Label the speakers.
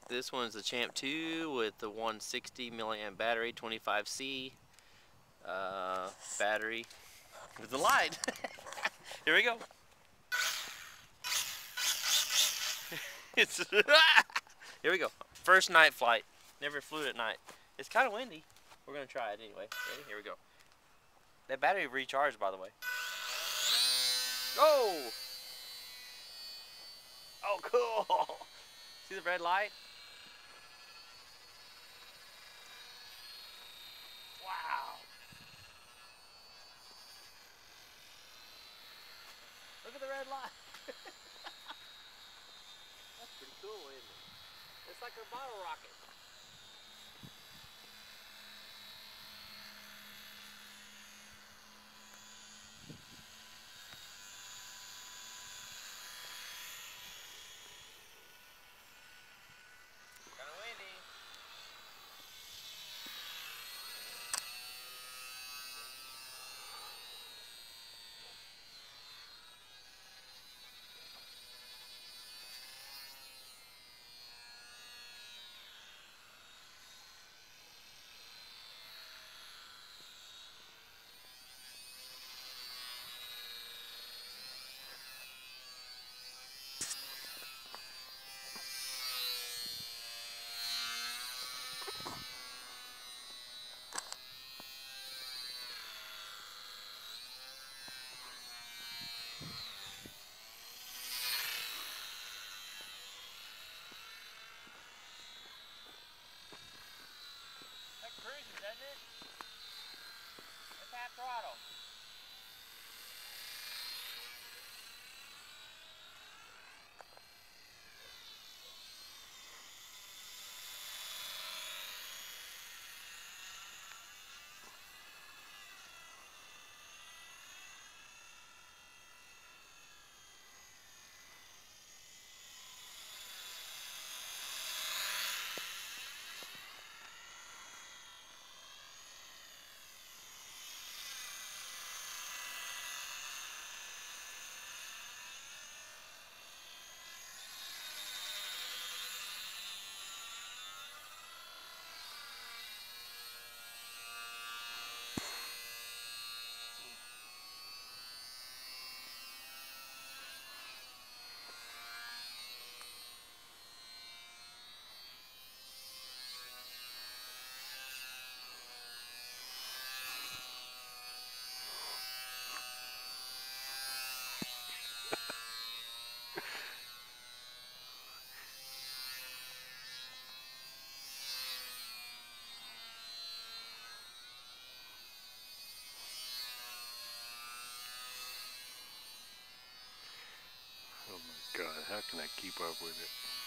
Speaker 1: This one's the Champ 2 with the 160 milliamp battery, 25C battery with the light. Here we go. Here we go. First night flight. Never flew it at night. It's kind of windy. We're gonna try it anyway. Ready? Here we go. That battery recharged, by the way. Oh! Oh, cool! See the red light? Wow! Look at the red light. That's pretty cool, isn't it? It's like a bottle rocket. Kind of windy. That cruises, doesn't it? That's half throttle.
Speaker 2: Oh my God, how can I keep up with it?